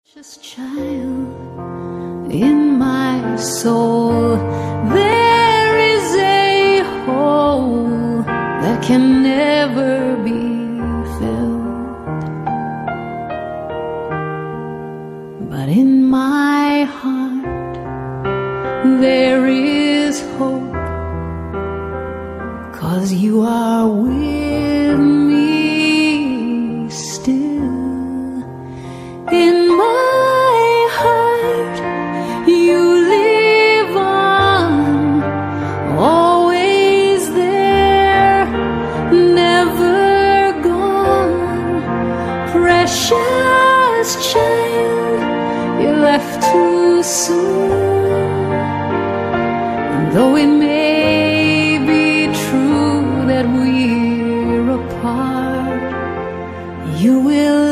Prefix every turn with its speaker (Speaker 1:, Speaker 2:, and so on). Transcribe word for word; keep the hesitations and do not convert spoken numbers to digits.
Speaker 1: Just child, in my soul there is a hole that can never be filled. But in my heart there is hope, 'cause you are with me still. In my heart you live on, always there, never gone. Precious child, you left too soon. And though it may be true that we're apart, you will